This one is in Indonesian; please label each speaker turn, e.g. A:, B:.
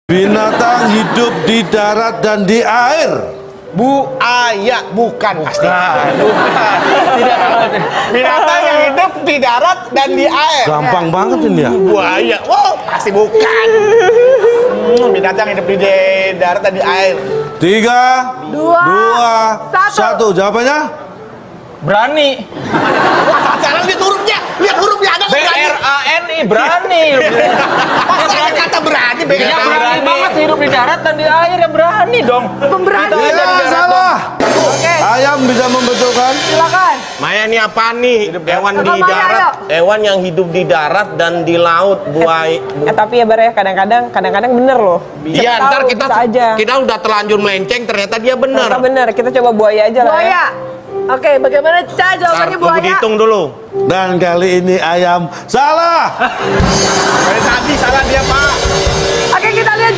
A: Binatang hidup di darat dan di air.
B: Buaya, bukan pasti.
C: Bukan. Tidak.
B: Binatang yang hidup di darat dan di air.
A: Gampang banget ini ya.
B: Buaya, wow, pasti bukan. Binatang hidup di darat dan di air.
A: 3, 2, 1. Jawabannya?
C: Berani.
B: Sekarang lihat hurufnya ada
C: BRANI, berani.
B: Masa ada kata berani?
C: Ya berani banget hidup di darat dan di air, ya berani dong.
D: Pemberani.
C: Kita ada di
A: Ya,
C: darat
A: salah.
D: Oke,
A: Ayam bisa membetulkan.
D: silakan.
E: Maya ini apa nih? Hewan di
D: Kakak Maya,
E: darat,
D: ayo.
E: hewan yang hidup di darat dan di laut, buaya.
F: Tapi ya Bar ya kadang-kadang bener loh.
E: Iya, ntar
F: Tahu,
E: kita
F: bisa aja.
E: kita udah terlanjur melenceng, ternyata dia benar.
F: Ternyata bener, kita coba buaya aja lah.
D: Buaya. Oke, bagaimana Ca jawabannya
E: Tunggu
D: buaya?
E: dihitung dulu.
A: Dan kali ini ayam salah.
B: Dari tadi salah dia, Pak.
D: Oke, kita lihat